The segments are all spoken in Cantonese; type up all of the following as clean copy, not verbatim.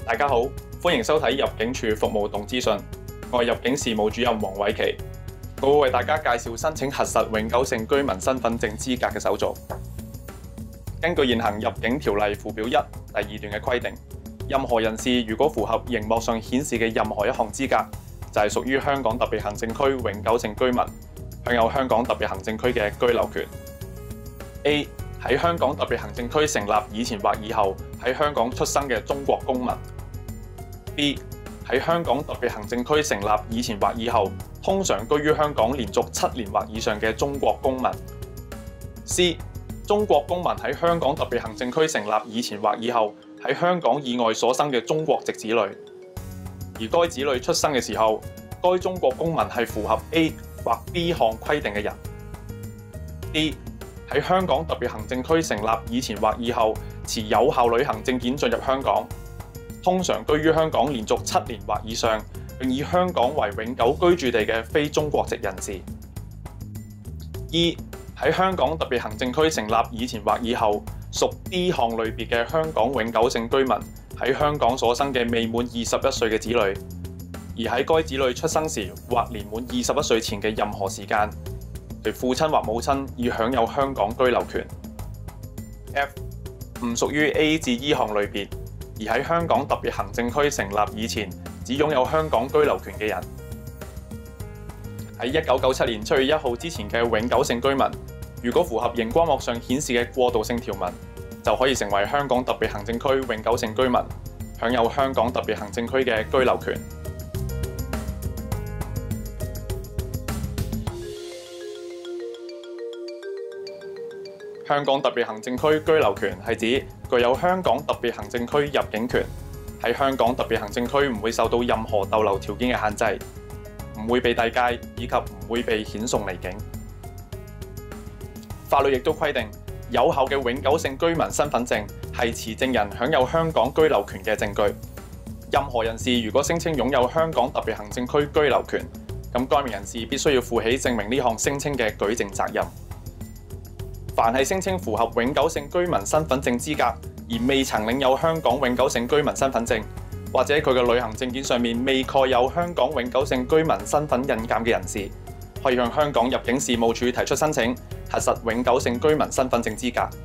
大家好，歡迎收睇入境處服務動資訊，我係入境事務主任黃偉琪，我會為大家介紹申請核實永久性居民身份證資格嘅手續。根據現行入境條例附表1第2段嘅規定，任何人士如果符合熒幕上顯示嘅任何一項資格，就係屬於香港特別行政區永久性居民，享有香港特別行政區嘅居留權。A. 喺香港特別行政區成立以前或以後喺香港出生嘅中國公民。B. 喺香港特別行政區成立以前或以後，通常居於香港連續7年或以上嘅中國公民。C. 中國公民喺香港特別行政區成立以前或以後，喺香港以外所生嘅中國籍子女，而該子女出生嘅時候，該中國公民係符合 A 或 B 項規定嘅人。D. 喺香港特別行政區成立以前或以後，持有效旅行證件進入香港，通常居於香港連續7年或以上，並以香港為永久居住地嘅非中國籍人士。E. 喺香港特別行政區成立以前或以後，屬 D 項類別嘅香港永久性居民喺香港所生嘅未滿21歲嘅子女，而喺該子女出生時或年滿21歲前嘅任何時間，其父親或母親已享有香港居留權。F. 唔屬於 A 至 E 項類別，而喺香港特別行政區成立以前只擁有香港居留權嘅人。喺1997年7月1號之前嘅永久性居民，如果符合熒光幕上顯示嘅過渡性條文，就可以成為香港特別行政區永久性居民，享有香港特別行政區嘅居留權。香港特別行政區居留權係指具有香港特別行政區入境權，喺香港特別行政區唔會受到任何逗留條件嘅限制，唔會被遞解以及唔會被遣送離境。法律亦都規定，有效嘅永久性居民身份證係持證人享有香港居留權嘅證據。任何人士如果聲稱擁有香港特別行政區居留權，咁該名人士必須要負起證明呢項聲稱嘅舉證責任。凡係聲稱符合永久性居民身份證資格而未曾領有香港永久性居民身份證，或者佢嘅旅行證件上面未蓋有香港永久性居民身份印鑑嘅人士，可以向香港入境事務處提出申請，核實永久性居民身份證資格。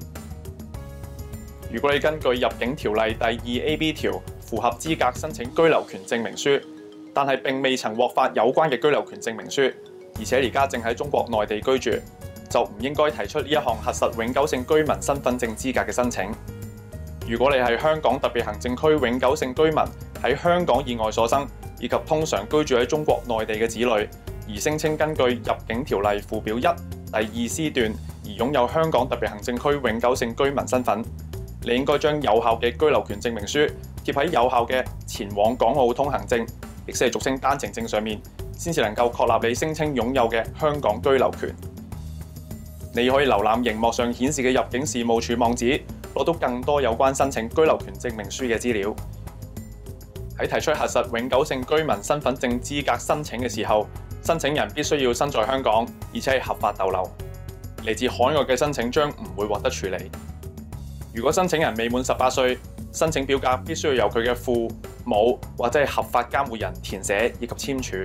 如果你根據入境條例第2AB 條符合資格申請居留權證明書，但係並未曾獲發有關嘅居留權證明書，而且而家正喺中國內地居住，就唔應該提出呢一項核實永久性居民身份證資格嘅申請。如果你係香港特別行政區永久性居民喺香港以外所生，以及通常居住喺中國內地嘅子女，而聲稱根據入境條例附表1第2C 段而擁有香港特別行政區永久性居民身份，你應該將有效嘅居留權證明書貼喺有效嘅前往港澳通行證，亦即係俗稱單程證上面，先至能夠確立你聲稱擁有嘅香港居留權。你可以瀏覽熒幕上顯示嘅入境事務處網址，攞到更多有關申請居留權證明書嘅資料。喺提出核實永久性居民身份證資格申請嘅時候，申請人必須要身在香港，而且係合法逗留。嚟自海外嘅申請將唔會獲得處理。如果申請人未滿18歲，申請表格必須要由佢嘅父母或者係合法監護人填寫以及簽署。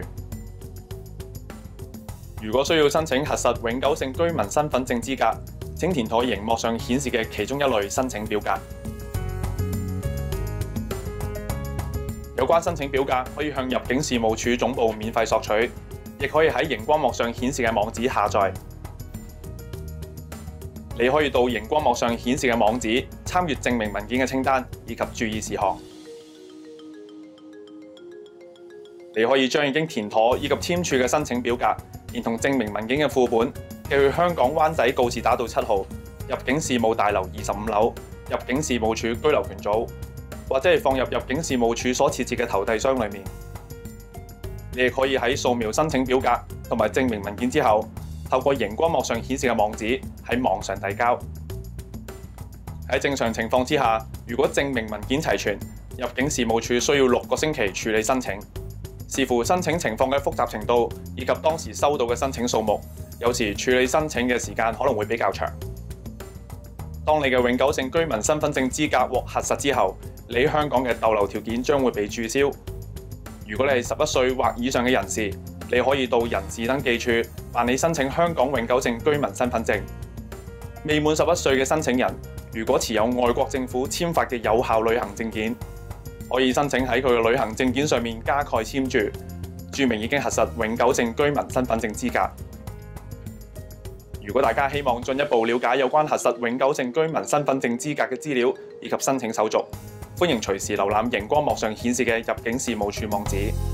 如果需要申請核實永久性居民身份證資格，請填妥熒幕上顯示嘅其中一類申請表格。有關申請表格可以向入境事務處總部免費索取，亦可以喺熒光幕上顯示嘅網址下載。你可以到熒光幕上顯示嘅網址參閱證明文件嘅清單以及注意事項。你可以將已經填妥以及簽署嘅申請表格，連同證明文件嘅副本，寄去香港灣仔告士打道7號入境事務大樓25樓入境事務處居留權組，或者係放入入境事務處所設置嘅投遞箱裏面。你亦可以喺掃描申請表格同埋證明文件之後，透過熒光幕上顯示嘅網址喺網上遞交。喺正常情況之下，如果證明文件齊全，入境事務處需要6個星期處理申請。視乎申請情況嘅複雜程度以及當時收到嘅申請數目，有時處理申請嘅時間可能會比較長。當你嘅永久性居民身份證資格獲核實之後， 你喺香港嘅逗留條件將會被註銷。如果你係11歲或以上嘅人士，你可以到人事登記處辦理申請香港永久性居民身份證。未滿11歲嘅申請人，如果持有外國政府簽發嘅有效旅行證件，可以申請喺佢嘅旅行證件上面加蓋簽注，註明已經核實永久性居民身份證資格。如果大家希望進一步了解有關核實永久性居民身份證資格嘅資料以及申請手續，歡迎隨時瀏覽熒光幕上顯示嘅入境事務處網址。